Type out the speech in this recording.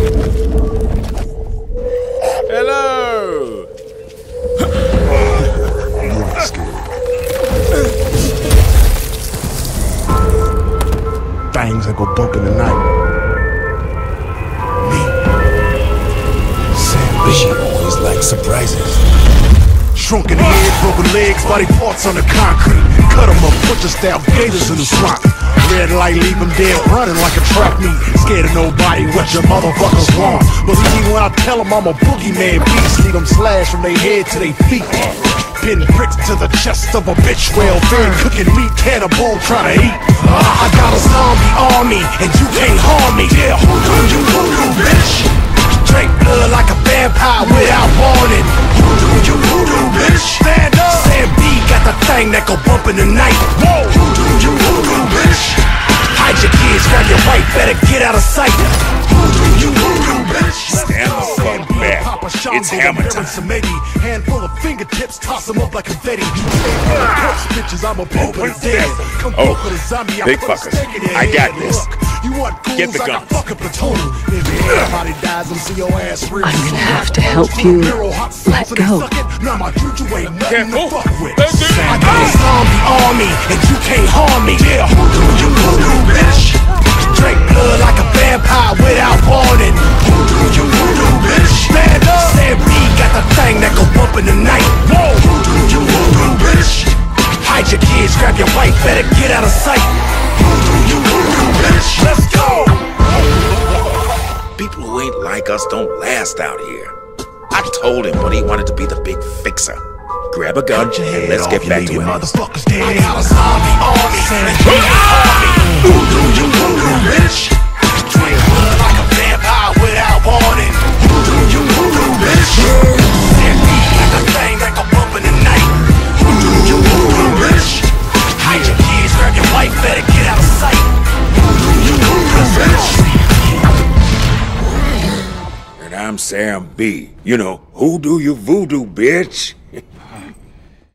Hello! You ain't scared. Things that go bump in the night. Me. Sam B. She always likes surprises. Shrunken head, broken legs, body parts on the concrete. Cut 'em up, butcher style gators in the swamp. Red light, leave 'em dead, running like a track meet. Scared of nobody, what your motherfuckers want. Believe me when I tell 'em I'm a boogeyman beast. Leave 'em slashed from their head to their feet. Pin bricks to the chest of a bitch, well-fed, cooking meat, cannibal trying to eat. I got a zombie army, and you can't harm me. Yeah, voodoo, you voodoo, bitch. Drink blood like a vampire without warning. Voodoo, you voodoo, bitch. Stand up. Sam B got the thing that go bump in the night. Whoa, voodoo, you voodoo, bitch. Hide your kids, grab your wife, better get out of sight. Voodoo, you voodoo, bitch. Stand the fuck back. It's hammer time. Handful of fingertips, toss them up like confetti. Bitches, I'm a Open this. Oh, big fuckers. I got this. You want Get the gun. guns. Fuck a platoon. If everybody dies, I'm see your ass real. I'm gonna have to help you let go. Now my juju ain't nothing to Careful. fuck with. Let's do it. I got a zombie army, and you can't harm me. Yeah, voodoo, you voodoo, bitch. Drink blood like a vampire without warning. Voodoo, you voodoo, bitch. Stand up. Sam B got the thing that go bump in the night. Whoa, voodoo, you voodoo, bitch. Hide your kids, grab your wife, better get out of sight. Voodoo, you voodoo, bitch. Let's go. People who ain't like us don't last out here. I told him when he wanted to be the big fixer. Grab a gun and let's get back to it. Motherfuckers dead. I got a zombie army, and you can't harm me. Voodoo, you voodoo, bitch. Drink blood like a vampire without warning. Voodoo, you voodoo, bitch. Sam B got the thing that go bump in the night. Voodoo, you voodoo, bitch. Hide your kids, grab your wife, better get out of sight. Voodoo, you voodoo, bitch. And I'm Sam B. You know, who do you voodoo, bitch?